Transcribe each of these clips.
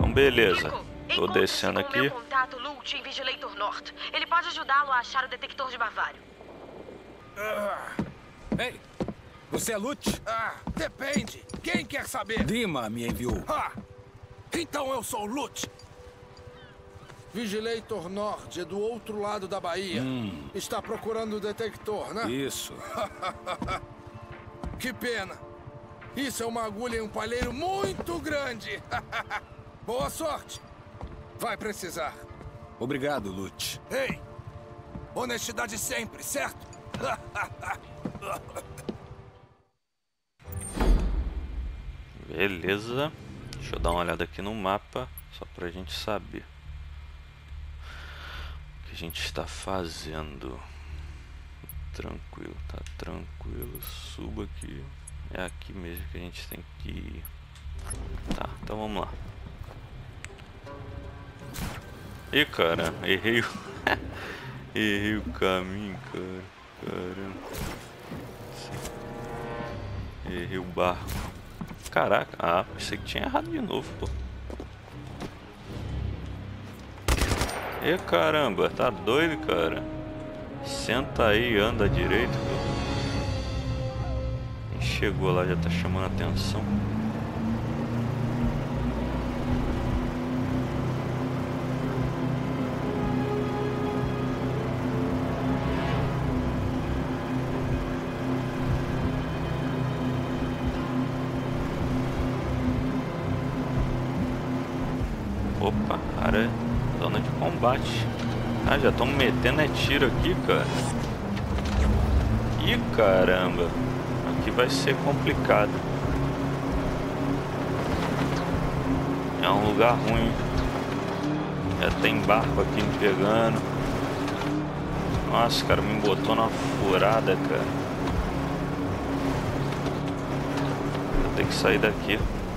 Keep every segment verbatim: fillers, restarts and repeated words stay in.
Então beleza. Kiko, Tô descendo encontre-se com o aqui. meu contato Lult em Vigilator North. Ele pode ajudá-lo a achar o detector de Bavário. Ah, Ei, você é Lute? ah, depende. Quem quer saber? Dima me enviou. Ah, então eu sou o Lute. Vigilator Norte é do outro lado da Bahia. Hum. Está procurando o detector, né? Isso. Que pena. Isso é uma agulha em um palheiro muito grande. Boa sorte. Vai precisar. Obrigado, Lute. Ei, honestidade sempre, certo? Beleza. Deixa eu dar uma olhada aqui no mapa, só pra gente saber o que a gente está fazendo. Tranquilo, tá tranquilo. Suba aqui. É aqui mesmo que a gente tem que ir. Tá, então vamos lá. Ih, cara, errei o... errei o caminho, cara. Caramba. Errei o barco. Caraca, ah, pensei que tinha errado de novo, pô. E caramba, tá doido, cara? Senta aí, anda direito, pô. Quem chegou lá já tá chamando a atenção. Opa, cara, zona de combate. Ah, já estão metendo é tiro aqui, cara. Ih, caramba. Aqui vai ser complicado. É um lugar ruim. Já tem barco aqui me pegando. Nossa, cara, me botou numa furada, cara. Vou ter que sair daqui.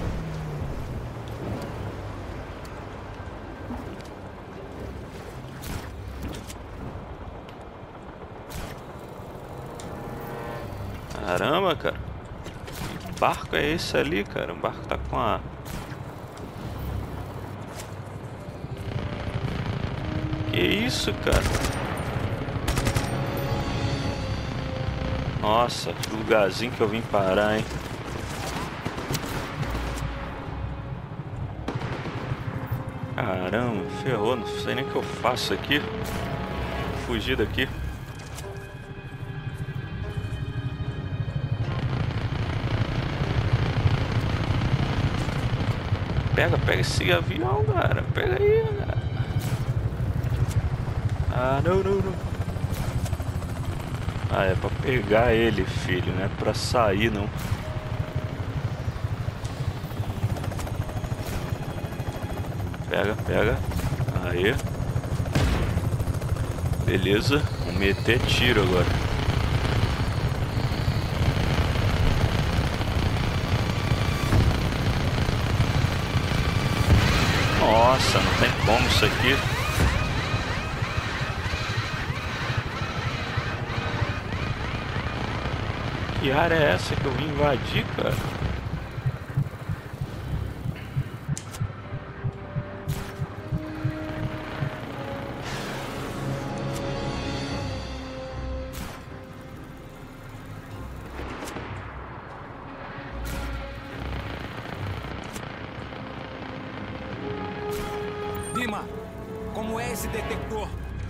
Caramba, cara. Que barco é esse ali, cara? O barco tá com a... Que isso, cara? Nossa, que lugarzinho que eu vim parar, hein? Caramba, ferrou. Não sei nem o que eu faço aqui. Vou fugir daqui. Pega, pega esse avião, cara. Pega aí, cara. Ah, não, não, não. Ah, é pra pegar ele, filho. Não é pra sair, não. Pega, pega. Aí. Beleza. Vamos meter tiro agora. Nossa, não tem como isso aqui. Que área é essa que eu vim invadir, cara? Dima, como é esse detector?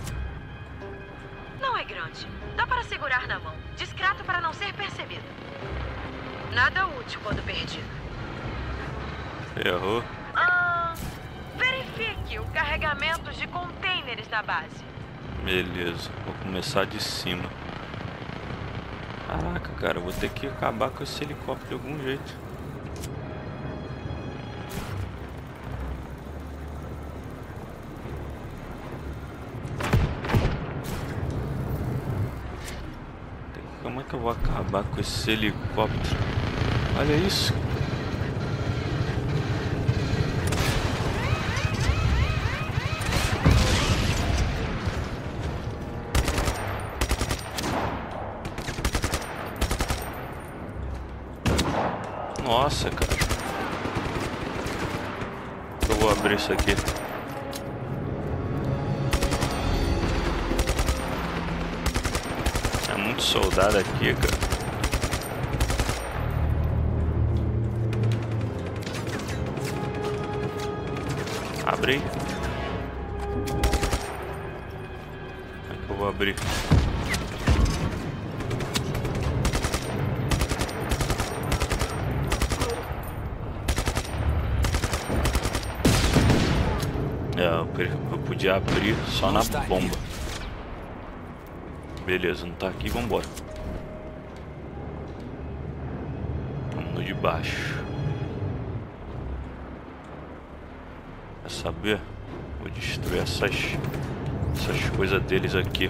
Não é grande. Dá para segurar na mão. Discreto para não ser percebido. Nada útil quando perdido. Errou. Ah, verifique o carregamento de contêineres na base. Beleza, vou começar de cima. Caraca, cara, eu vou ter que acabar com esse helicóptero de algum jeito. Como é que eu vou acabar com esse helicóptero? Olha isso. Nossa, cara. Eu vou abrir isso aqui. É muito soldado aqui, cara. Abre. Como é que eu vou abrir? É, eu, eu podia abrir só na bomba. Beleza, não tá aqui, vambora. Vamos no de baixo. Quer saber? Vou destruir essas, essas coisas deles aqui.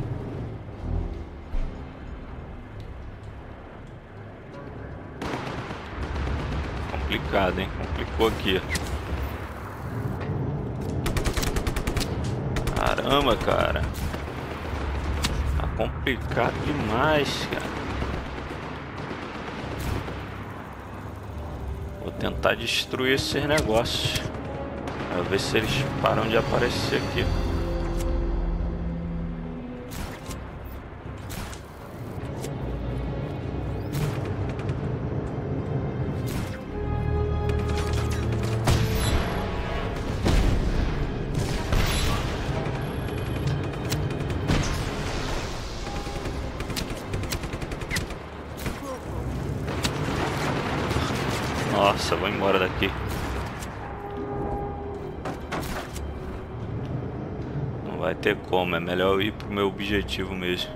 Complicado, hein? Complicou aqui. Caramba, cara. Tá complicado demais, cara. Vou tentar destruir esses negócios. Pra ver se eles param de aparecer aqui. Nossa, vou embora daqui. Não vai ter como, é melhor eu ir pro meu objetivo mesmo.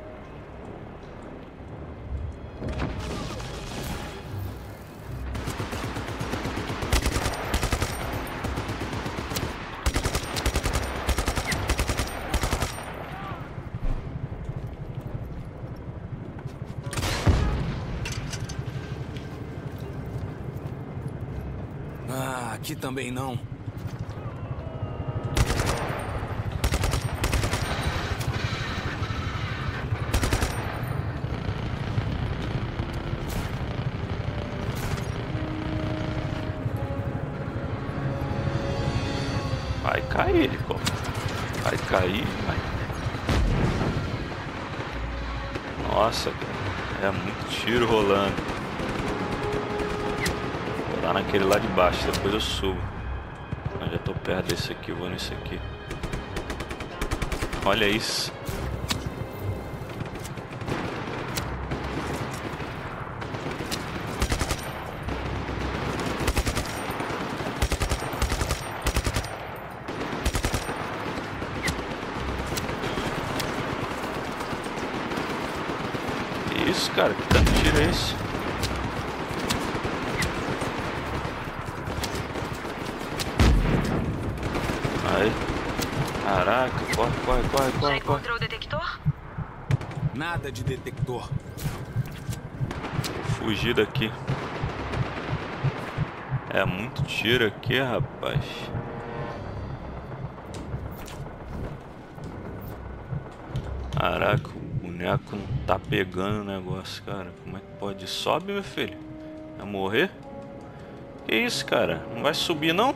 Ah, aqui também não. Vai cair, pô. Vai cair, vai. Nossa, cara. É muito tiro rolando. Lá naquele lá de baixo, depois eu subo. Eu já tô perto desse aqui, vou nesse aqui. Olha isso. Que isso, cara? Que tanto tiro é esse? Aí. Caraca, corre, corre, corre, Já corre, encontrou corre. o detector? Nada de detector. Fugir daqui. É muito tiro aqui, rapaz. Caraca, o boneco não tá pegando o negócio, cara. Como é que pode? Sobe, meu filho. Vai morrer? Que isso, cara? Não vai subir, não?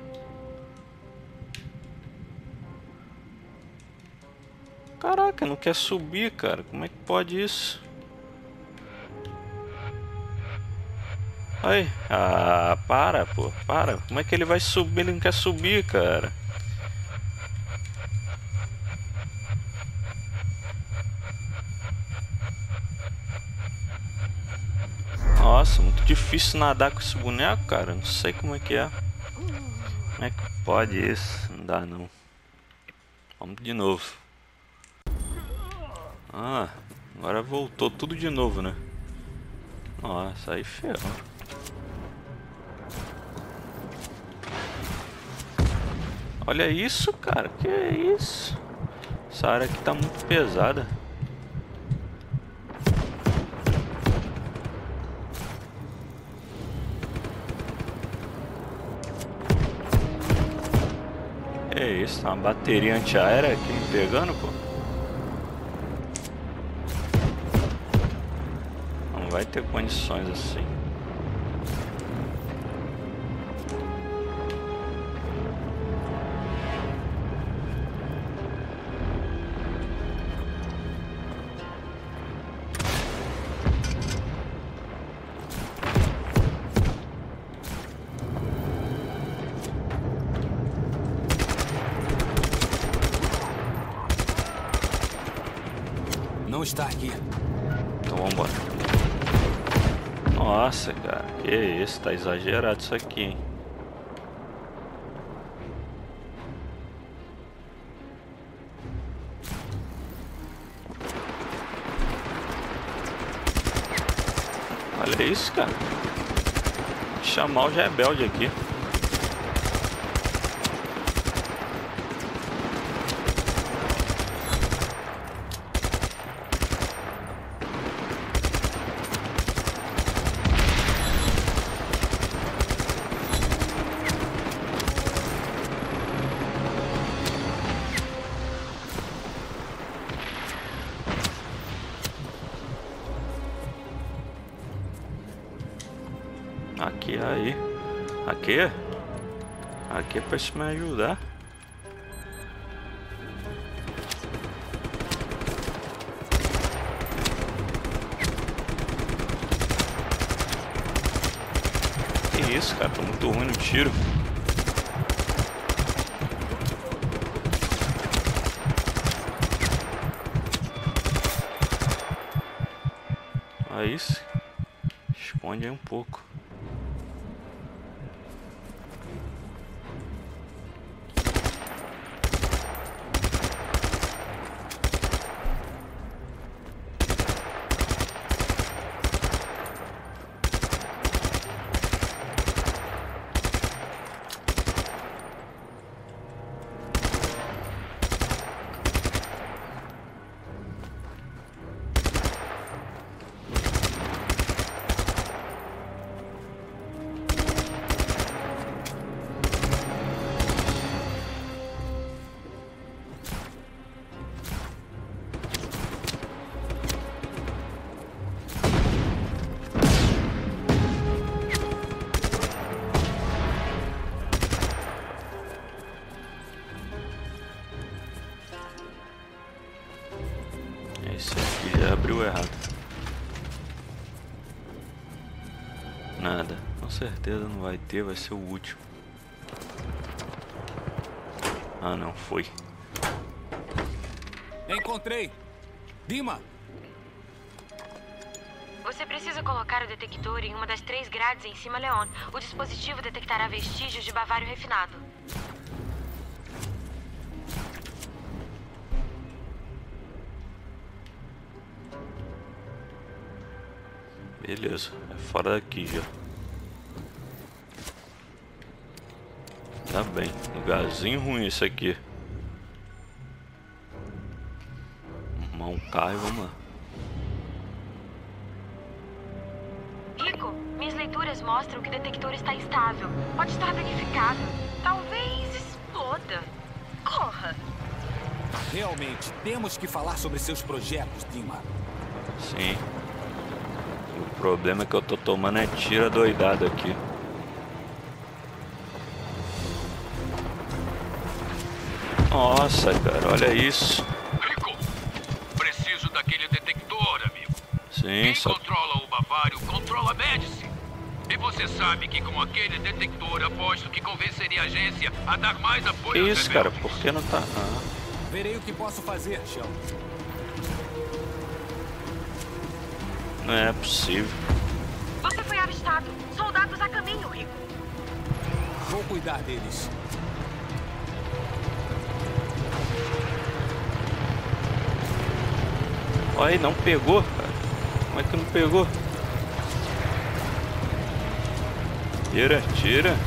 Caraca, não quer subir, cara. Como é que pode isso? Aí. Ah, para, pô. Para. Como é que ele vai subir? Ele não quer subir, cara. Nossa, muito difícil nadar com esse boneco, cara. Não sei como é que é. Como é que pode isso? Não dá, não. Vamos de novo. Ah, agora voltou tudo de novo, né? Nossa, aí ferrou. Olha isso, cara. Que é isso? Essa área aqui tá muito pesada. É isso, tá uma bateria antiaérea aqui me pegando, pô. Não vai ter condições assim. não está aqui. Então vambora. Nossa, cara, que isso, tá exagerado isso aqui, hein? Olha isso, cara. Vou chamar os rebeldes aqui. Aqui, aí. Aqui? Aqui é pra isso me ajudar. Que isso, cara? Tô muito ruim no tiro. Olha isso. Esconde aí um pouco. Esse aqui já abriu errado. Nada. Com certeza não vai ter, vai ser o último. Ah, não, foi. Encontrei! Dima! Você precisa colocar o detector em uma das três grades em cima, Leon. O dispositivo detectará vestígios de bavário refinado. Beleza, é fora daqui já. Tá bem, lugarzinho ruim esse aqui. Arrumar um carro e vamos lá. Rico, minhas leituras mostram que o detector está instável. Pode estar danificado. Talvez exploda. Corra. Realmente, temos que falar sobre seus projetos, Dima. Sim. O problema é que eu tô tomando é tiro doidado aqui. Nossa, cara, olha isso. Rico, preciso daquele detector, amigo. Sim, Quem só... controla o Bavário, controla a Médici. E você sabe que com aquele detector aposto que convenceria a agência a dar mais Que apoio aos isso, cara? rebeldes. Por que não tá... Ah, Verei o que posso fazer, Shell. não é possível. Você foi avistado. Soldados a caminho, Rico. Vou cuidar deles. Olha aí, não pegou, cara. Como é que não pegou? Tira, tira.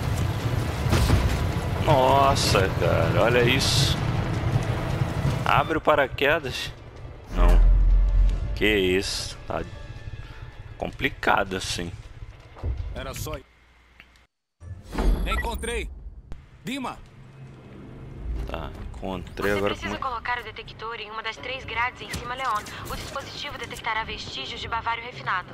Nossa, cara, olha isso. Abre o paraquedas. Não. Que isso, tá complicado assim. Era só... Encontrei! Dima! Tá, encontrei Você agora. precisa Como... colocar o detector em uma das três grades em cima, Leon. O dispositivo detectará vestígios de bavário refinado.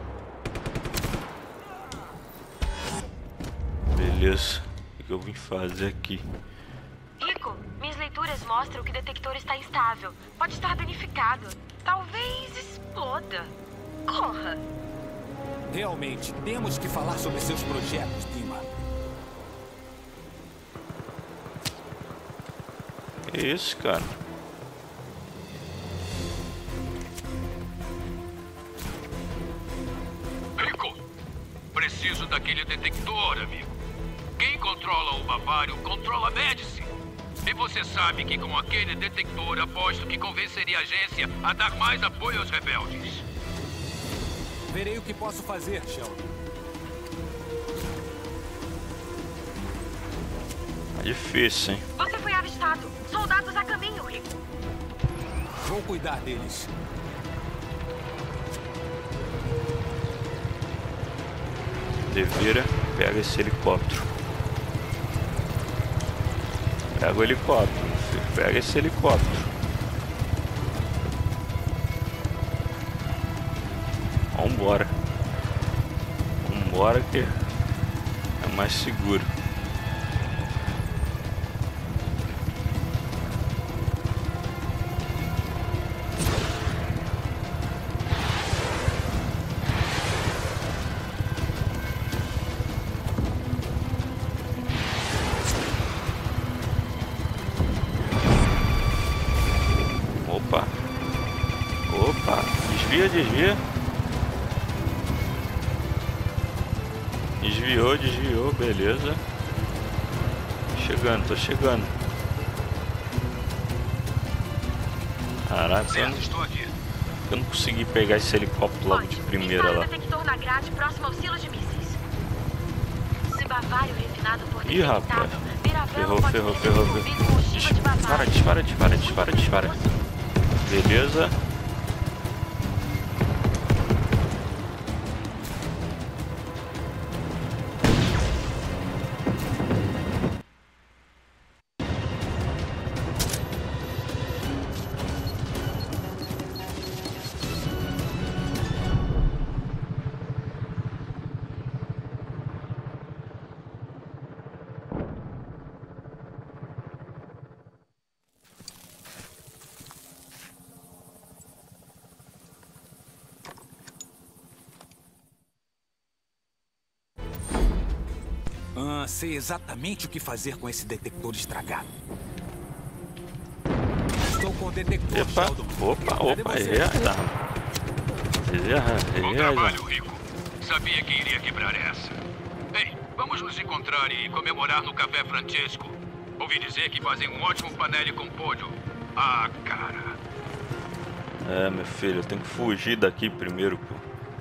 Beleza, o que eu vim fazer aqui? Rico, minhas leituras mostram que o detector está instável. Pode estar danificado. Talvez exploda. Corra. Realmente, temos que falar sobre seus projetos, Dima. Que isso, cara? daquele detector, amigo. Quem controla o Bavário controla a Médici. E você sabe que com aquele detector aposto que convenceria a agência a dar mais apoio aos rebeldes. Verei o que posso fazer, Sheldon. É difícil, hein? Você foi avistado. Soldados a caminho, Rico. Vou cuidar deles. Devira, pega esse helicóptero. Pega o helicóptero, filho. Pega esse helicóptero. Vambora. Vambora que é mais seguro. Opa. Opa. Desvia, desvia. Desviou, desviou, beleza. Chegando, tô chegando. Caraca, eu não, Estou aqui. eu não consegui pegar esse helicóptero logo de primeira lá. Instala o detector na grade próximo ao silo de mísseis. Se Bavário refinado for Ih, rapaz. detectável, Miravel Ferrou, pode ferrou, ser ferrou, desenvolvido com ogiva de Dispara, Bavário. dispara, dispara, dispara, dispara. Beleza. Ah, sei exatamente o que fazer com esse detector estragado. Estou com o detector, Epa, Sheldon. opa, Cadê opa, você? errei a arma. Errei a arma, Bom errei a arma. trabalho, Rico. Sabia que iria quebrar essa. Ei, vamos nos encontrar e comemorar no Café Francesco. Ouvi dizer que fazem um ótimo panelli com pollo. Ah, cara. É, meu filho, eu tenho que fugir daqui primeiro, pô.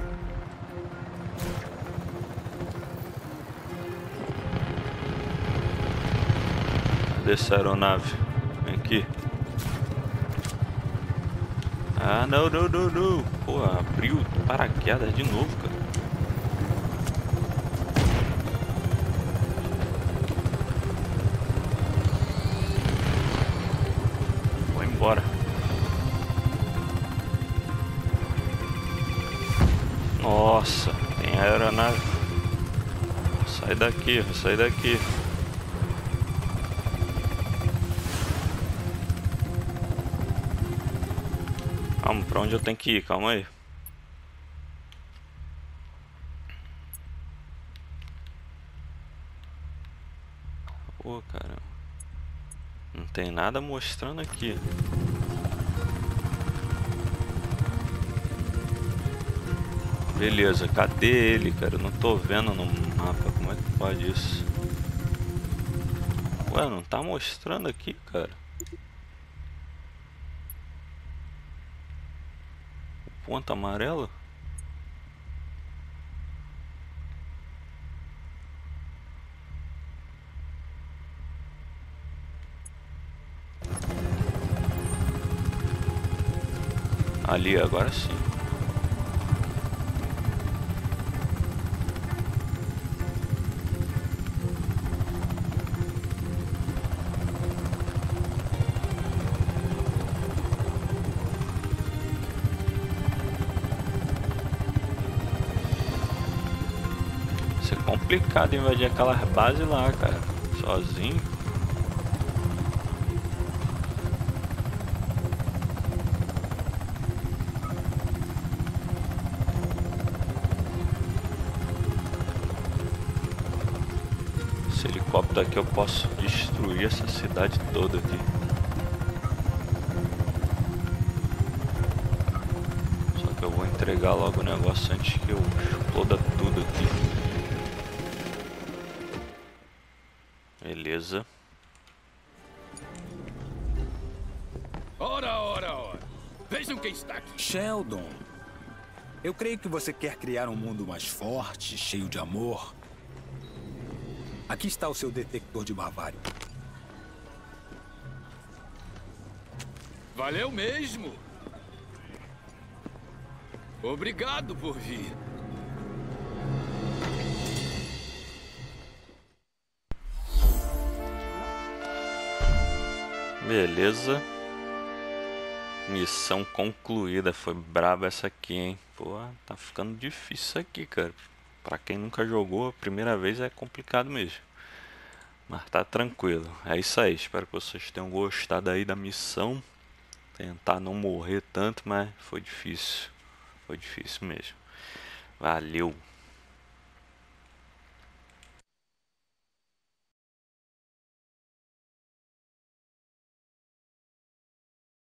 Cadê essa aeronave? Vem aqui. Ah, não, não, não, não. Pô, abriu paraquedas de novo, cara. Vou embora. Nossa, tem aeronave. Sai daqui, sai daqui. Calma, pra onde eu tenho que ir? Calma aí. Pô, cara. Não tem nada mostrando aqui. Beleza, cadê ele, cara? Eu não tô vendo no mapa. Como é que pode isso? Ué, não tá mostrando aqui, cara. O ponto amarelo? Ali, agora sim. Isso é complicado invadir aquelas bases lá, cara. Sozinho. Esse helicóptero aqui eu posso destruir essa cidade toda aqui. Só que eu vou entregar logo o negócio antes que eu exploda tudo aqui. Beleza. Ora, ora, ora. Vejam quem está aqui. Sheldon, eu creio que você quer criar um mundo mais forte, cheio de amor. Aqui está o seu detector de Bavário. Valeu mesmo. Obrigado por vir. Beleza. Missão concluída. Foi braba essa aqui, hein? Pô, tá ficando difícil isso aqui, cara. Pra quem nunca jogou, a primeira vez é complicado mesmo. Mas tá tranquilo. É isso aí. Espero que vocês tenham gostado aí da missão. Tentar não morrer tanto, mas foi difícil. Foi difícil mesmo. Valeu!